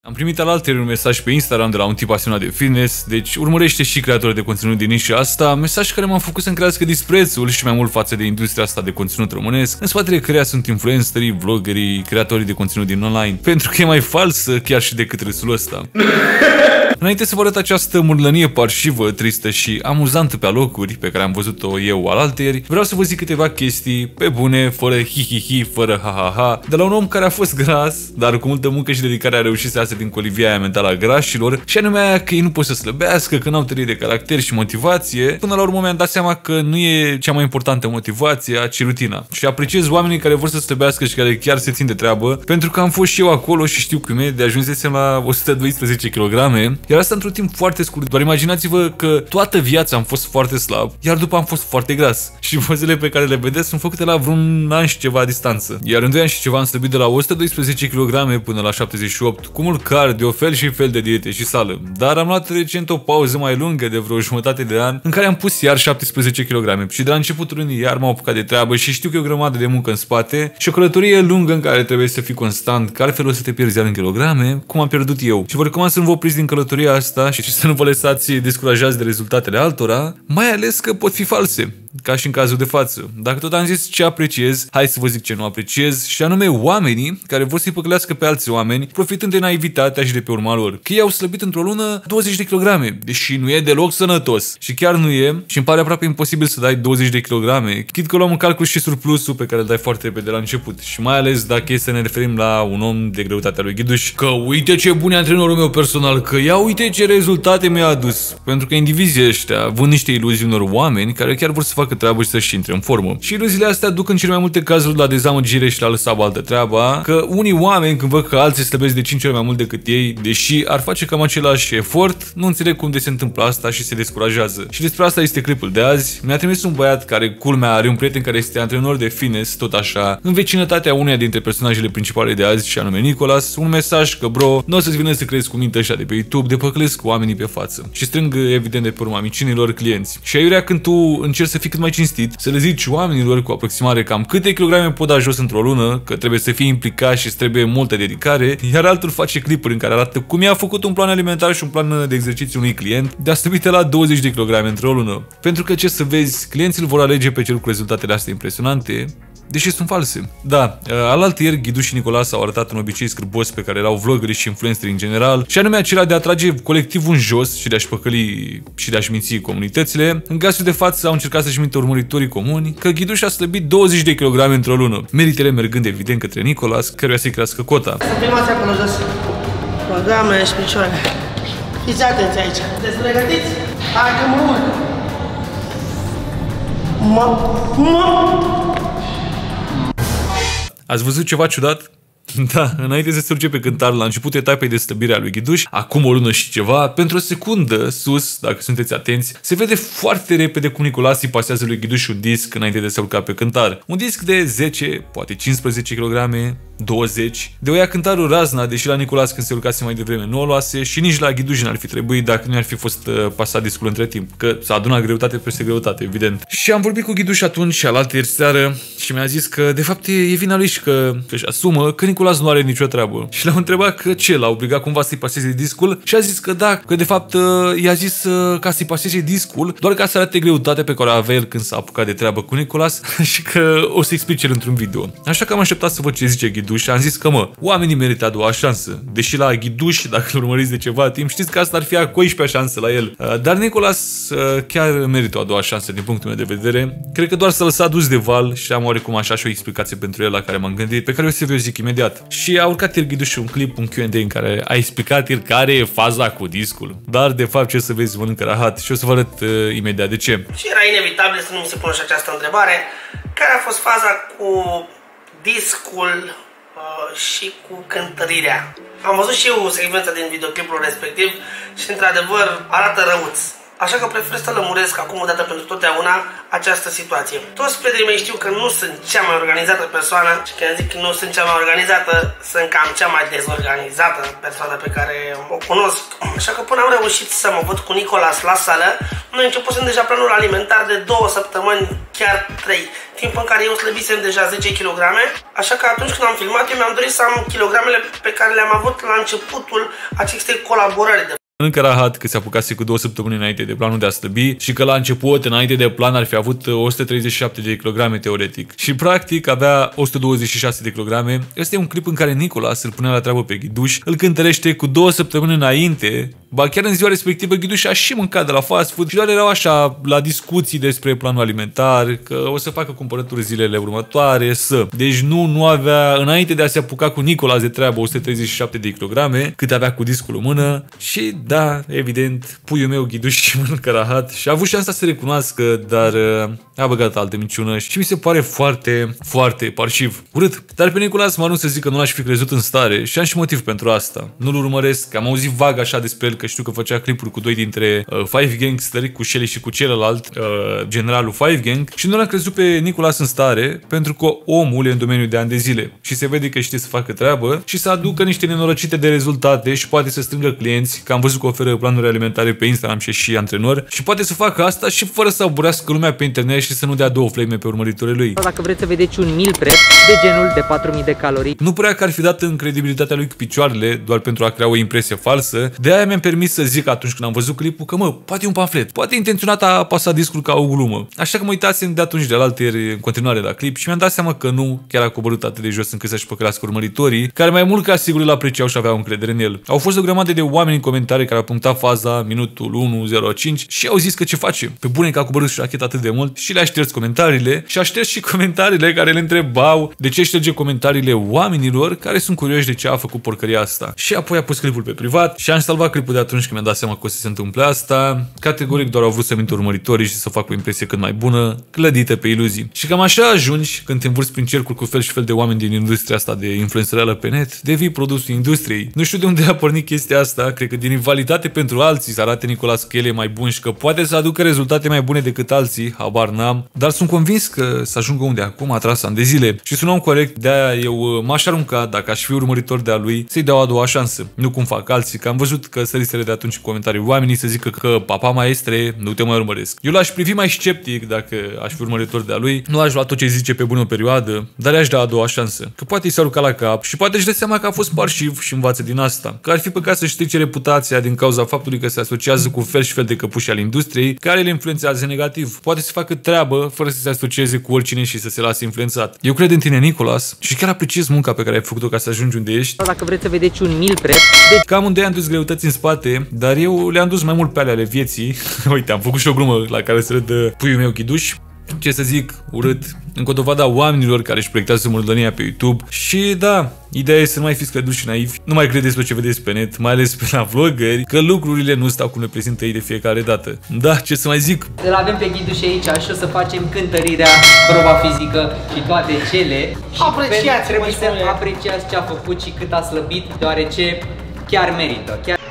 Am primit alaltăieri un mesaj pe Instagram de la un tip pasionat de fitness, deci urmărește și creatori de conținut din nișa asta, mesaj care m-a făcut să-mi crească disprețul și mai mult față de industria asta de conținut românesc, în spatele căreia sunt influencerii, vloggerii, creatorii de conținut din online, pentru că e mai falsă chiar și decât râsul ăsta. Înainte să vă arăt această murlănie parșivă, tristă și amuzantă pe alocuri, pe care am văzut-o eu alaltăieri, vreau să vă zic câteva chestii pe bune, fără hi-hi-hi, fără ha-ha-ha, de la un om care a fost gras, dar cu multă muncă și dedicare a reușit să iasă din colivia aia mentală a grașilor, și anume aia că ei nu pot să slăbească, că n-au tărie de caracter și motivație. Până la urmă mi-am dat seama că nu e cea mai importantă motivația, ci rutina. Și apreciez oamenii care vor să slăbească și care chiar se țin de treabă, pentru că am fost și eu acolo și știu cum e, de ajunsesem la 112 kg. Iar asta într-un timp foarte scurt. Doar imaginați-vă că toată viața am fost foarte slab, iar după am fost foarte gras. Și pozele pe care le vedeți sunt făcute la vreun an și ceva distanță. Iar în 2 ani și ceva am slăbit de la 112 kg până la 78, cu mult cardio, fel și fel de diete și sală. Dar am luat recent o pauză mai lungă de vreo jumătate de an, în care am pus iar 17 kg. Și de la începutul lunii iar m-am apucat de treabă și știu că e o grămadă de muncă în spate și o călătorie lungă în care trebuie să fii constant, că altfel o să te pierzi iar în kilograme, cum am pierdut eu. Și vă recomand să nu vă opriți din călătoria asta și să nu vă lăsați descurajați de rezultatele altora, mai ales că pot fi false, ca și în cazul de față. Dacă tot am zis ce apreciez, hai să vă zic ce nu apreciez, și anume oamenii care vor să-i păcălească pe alți oameni, profitând de naivitatea și de pe urma lor. Că ei au slăbit într-o lună 20 de kg, deși nu e deloc sănătos. Și chiar nu e, și îmi pare aproape imposibil să dai 20 de kg, chit că luăm în calcul și surplusul pe care îl dai foarte repede la început. Și mai ales dacă e să ne referim la un om de greutatea lui Ghidush, că uite ce bun e antrenorul meu personal, că ia uite ce rezultate mi-a adus. Pentru că indivizii ăștia vând niște iluzii unor oameni care chiar vor să facă treabă și să-și intre în formă. Și iluziile astea duc în cele mai multe cazuri la dezamăgire și la lăsa baltă treaba, că unii oameni când văd că alții slăbesc de 5 ori mai mult decât ei, deși ar face cam același efort, nu înțeleg cum de se întâmplă asta și se descurajează. Și despre asta este clipul de azi. Mi-a trimis un băiat care, culmea, are un prieten care este antrenor de fitness, tot așa, în vecinătatea uneia dintre personajele principale de azi, și anume Nicolas, un mesaj că, bro, nu o să-ți vină să crezi cu mintea ăștia de pe YouTube, de păcălesc cu oamenii pe față. Și strâng, evident, de pe urma micinilor clienți. Și aiurea când tu încerci să fii cât mai cinstit, să le zici oamenilor cu aproximare cam câte kilograme pot da jos într-o lună, că trebuie să fii implicat și îți trebuie multă dedicare, iar altul face clipuri în care arată cum i-a făcut un plan alimentar și un plan de exercițiu unui client de a slăbite la 20 de kg într-o lună. Pentru că, ce să vezi, clienții îl vor alege pe cel cu rezultatele astea impresionante, deși sunt false. Da, alaltăieri Ghidush și Nicolas au arătat un obicei scârbos pe care l-au vloggerii și influencerii în general, și anume acela de a trage colectivul în jos și de a-și păcăli și de a-și minți comunitățile. În cazul de față au încercat să-și mintă urmăritorii comuni că Ghidush a slăbit 20 de kg într-o lună, meritele mergând evident către Nicolas, căruia să-i crească cota. Să filmați acolo jos, programele și picioare. Fiți atenți aici. Sunteți pregătiți? Hai că mă urc. Ați văzut ceva ciudat? Da, înainte să se urce pe cântar la început etapei de slăbire a lui Ghidush, acum o lună și ceva, pentru o secundă sus, dacă sunteți atenți, se vede foarte repede cum Nicolas îi pasează lui Ghidush un disc înainte de să urca pe cântar. Un disc de 10, poate 15 kg, 20. De o ia cântarul razna, deși la Nicolas când se urcase mai devreme nu o luase și nici la Ghidush n-ar fi trebuit dacă nu ar fi fost pasat discul între timp, că s-a adunat greutate peste greutate, evident. Și am vorbit cu Ghidush atunci și alaltăieri seară și mi-a zis că de fapt e vina lui și că își asumă că Nicolas nu are nicio treabă. Și l-am întrebat că ce, l-a obligat cumva să-i paseze discul și a zis că da, că de fapt i-a zis ca să-i paseze discul doar ca să arate greutatea pe care o avea el când s-a apucat de treabă cu Nicolas și că o să explice el într-un video. Așa că am așteptat să văd ce zice Ghidush și am zis că oamenii merită a doua șansă. Deși la Ghidush, dacă îl urmăriți de ceva timp, știți că asta ar fi a 11-a șansă la el. Dar Nicolas chiar merită o a doua șansă din punctul meu de vedere. Cred că doar s-a lăsat dus de val și am oarecum așa și o explicație pentru el la care m-am gândit, pe care o să vă zic imediat. Și a urcat el Ghidush un clip, un Q&A în care a explicat el care e faza cu discul. Dar de fapt ce o să vezi, mănâncă rahat și o să vă arăt imediat de ce. Și era inevitabil să nu mi se pună și această întrebare. Care a fost faza cu discul și cu cântărirea? Am văzut și eu secvența din videoclipul respectiv și într-adevăr arată răuț. Așa că prefer să lămuresc acum o dată pentru totdeauna această situație. Toți prietenii mei știu că nu sunt cea mai organizată persoană și când zic că nu sunt cea mai organizată, sunt cam cea mai dezorganizată persoană pe care o cunosc. Așa că până am reușit să mă văd cu Nicolas la sală, noi începusem deja planul alimentar de 2 săptămâni, chiar 3, timp în care eu slăbisem deja 10 kg, așa că atunci când am filmat eu mi-am dorit să am kilogramele pe care le-am avut la începutul acestei colaborări. Încă rahat că se apucase cu 2 săptămâni înainte de planul de a slăbi și că la început, înainte de plan, ar fi avut 137 de kilograme teoretic. Și practic avea 126 de kilograme. Este un clip în care Nicolas îl pune la treabă pe Ghidush, îl cântărește cu 2 săptămâni înainte. Ba chiar în ziua respectivă Ghidush a și mâncat de la fast food și doar erau așa la discuții despre planul alimentar, că o să facă cumpărături zilele următoare, Deci nu avea, înainte de a se apuca cu Nicolas de treabă, 137 de kilograme, cât avea cu discul în mână. Și da, evident, puiul meu Ghidush mănâncă rahat și a avut șansa să recunoască, dar a băgat altă minciună și mi se pare foarte, foarte parșiv. Urât. Dar pe Nicolas mă să zic că nu l-aș fi crezut în stare și am și motiv pentru asta. Nu-l urmăresc, am auzit vag așa despre el, că știu că făcea clipuri cu 2 dintre Five Gangsteri, cu Shelly și cu celălalt, generalul Five Gang, și nu l-am crezut pe Nicolas în stare, pentru că omul e în domeniul de ani de zile și se vede că știe să facă treabă și să aducă niște nenorocite de rezultate și poate să strângă clienți, că am văzut că oferă planuri alimentare pe Instagram și antrenori, și poate să facă asta și fără să aburească lumea pe internet și să nu dea 2 flame pe urmăritorii lui. Dacă vreți să vedeți un meal prep de genul de 4000 de calorii. Nu părea că ar fi dat în credibilitatea lui cu picioarele, doar pentru a crea o impresie falsă. De aia mi-am permis să zic atunci când am văzut clipul că poate e un pamflet, poate intenționat a pasat discul ca o glumă. Așa că mă uitasem de atunci de la alteri în continuare la clip și mi-am dat seama că nu chiar a coborât atât de jos încât să-și păcălească urmăritorii, care mai mult ca sigur îl apreciau și aveau încredere în el. Au fost o grămadă de oameni în comentarii care au punctat faza minutul 1:05 și au zis că ce face? Pe bune că a coborât șacheta atât de mult și le-a șters comentariile și a șters și comentariile care le întrebau de ce șterge comentariile oamenilor care sunt curioși de ce a făcut porcăria asta. Și apoi a pus clipul pe privat și am salvat clipul de atunci când mi-am dat seama că o să se întâmple asta. Categoric doar au vrut să mintă urmăritorii și să facă o impresie cât mai bună, clădită pe iluzii. Și cam așa ajungi când te învârți prin cercuri cu fel și fel de oameni din industria asta de influențăreală pe net, devii produsul industriei. Nu știu de unde a pornit chestia asta, cred că din rivalitate pentru alții să arate Nicolas că el e mai bun și că poate să aducă rezultate mai bune decât alții, habar n-am, dar sunt convins că să ajungă unde acum a tras ani de zile. Și sunt om corect, de-aia eu m-aș arunca, dacă aș fi urmăritor de-a lui, să-i dau a doua șansă. Nu cum fac alții, că am văzut că sărisele de atunci în comentarii oamenii să zică că papa maestre, nu te mai urmăresc. Eu l-aș privi mai sceptic dacă aș fi urmăritor de-a lui, nu aș lua tot ce zice pe bună perioadă, dar i-aș da a doua șansă. Că poate i s-a urcat la cap și poate își dă seama că a fost parșiv și învață din asta. Că ar fi păcat să-și strice reputația din cauza faptului că se asociază cu fel și fel de căpuși al industriei care le influențează negativ. Poate să facă treabă fără să se asocieze cu oricine și să se lase influențat. Eu cred în tine, Nicolas, și chiar apreciez munca pe care ai făcut-o ca să ajungi unde ești. Dacă vreți să vedeți un meal prep, cam unde am dus greutăți în spate, dar eu le-am dus mai mult pe ale vieții. Uite, am făcut și o glumă la care se râdă puiul meu Ghidush. Ce să zic, urât, încă o dovadă a oamenilor care își proiectează murdăria pe YouTube. Și da, ideea e să nu mai fiți căduși și naivi, nu mai credeți pe ce vedeți pe net, mai ales pe la vloggeri, că lucrurile nu stau cum le prezintă ei de fiecare dată. Da, ce să mai zic? Îl avem pe Ghidush aici și o să facem cântărirea, proba fizică și toate cele. Și apreciați, trebuie să apreciați ce a făcut și cât a slăbit, deoarece chiar merită.